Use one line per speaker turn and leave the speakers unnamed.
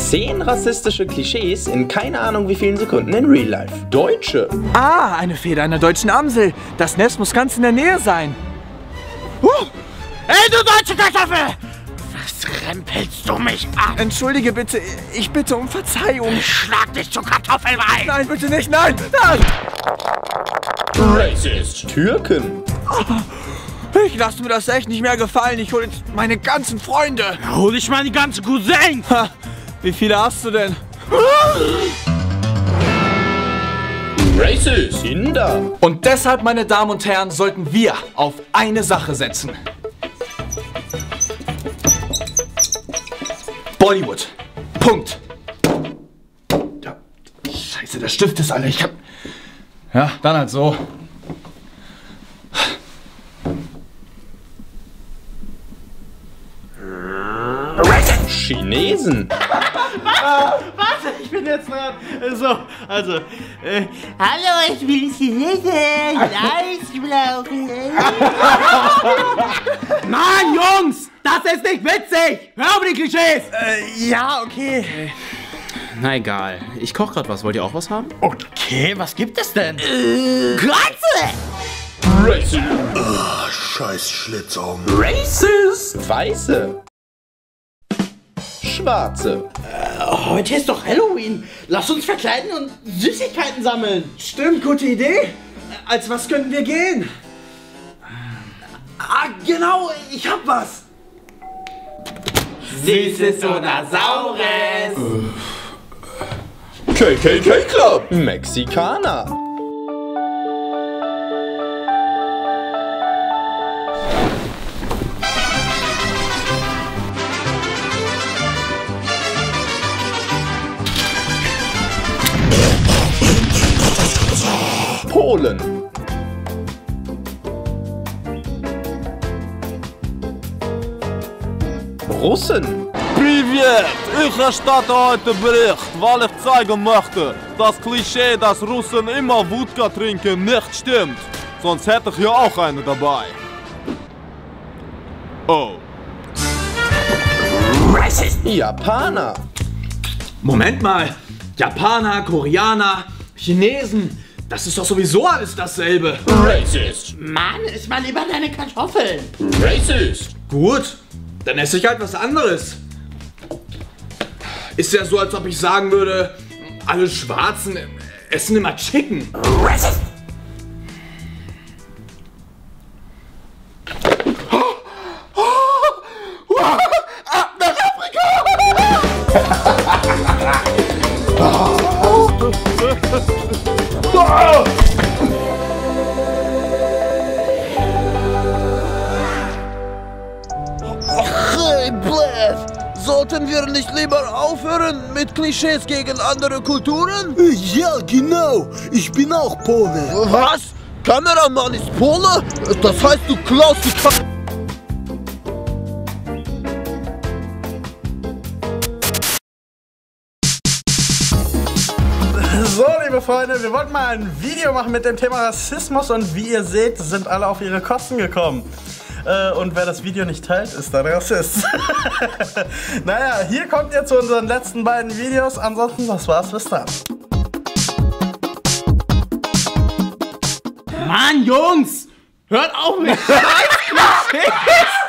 10 rassistische Klischees in keine Ahnung wie vielen Sekunden in Real Life. Deutsche.
Ah, eine Feder einer deutschen Amsel. Das Nest muss ganz in der Nähe sein.
Hey, du deutsche Kartoffel! Was rempelst du mich an?
Entschuldige bitte, ich bitte um Verzeihung.
Ich schlag dich zu Kartoffelbrei!
Nein, bitte nicht, nein! Nein!
Racist. Türken.
Ich lasse mir das echt nicht mehr gefallen. Ich hole jetzt meine ganzen Freunde.
Hol ich meine ganze Cousins!
Ha, wie viele hast du denn?
Racist. Inder.
Und deshalb, meine Damen und Herren, sollten wir auf eine Sache setzen. Bollywood. Punkt. Ja, Scheiße, der Stift ist alle. Ich hab... Ja, dann halt so.
Chinesen.
Warte, ich bin jetzt dran. Also, hallo, ich bin Chinese. Eisblauche. Mann, Jungs, das ist nicht witzig. Hör auf die Klischees.
Ja, okay.
Na egal. Ich koche gerade was. Wollt ihr auch was haben?
Okay, was gibt es denn? Kreuze!
Racist.
Scheiß Schlitzaugen.
Racist. Weiße. Schwarze.
Heute ist doch Halloween. Lass uns verkleiden und Süßigkeiten sammeln.
Stimmt, gute Idee. Als was könnten wir gehen? Ah, genau, ich hab was.
Süßes oder Saures?
KKK Club. Mexikaner. Polen. Russen.
Привет! Ich erstatte heute Bericht, weil ich zeigen möchte, dass Klischee, dass Russen immer Wodka trinken, nicht stimmt. Sonst hätte ich ja auch eine dabei. Oh.
Japaner.
Moment mal. Japaner, Koreaner, Chinesen. Das ist doch sowieso alles dasselbe.
Racist.
Mann, iss mal lieber deine Kartoffeln.
Racist.
Gut, dann esse ich halt was anderes. Ist ja so, als ob ich sagen würde, alle Schwarzen essen immer Chicken.
Racist!
Hey, Blef! Sollten wir nicht lieber aufhören mit Klischees gegen andere Kulturen? Ja, genau. Ich bin auch Pole. Was? Kameramann ist Pole? Das heißt, du klaust die
So, liebe Freunde, wir wollten mal ein Video machen mit dem Thema Rassismus und wie ihr seht, sind alle auf ihre Kosten gekommen. Und wer das Video nicht teilt, ist dann Rassist. Naja, hier kommt ihr zu unseren letzten beiden Videos. Ansonsten, das war's, bis dann.
Mann, Jungs! Hört auf mit Klischees!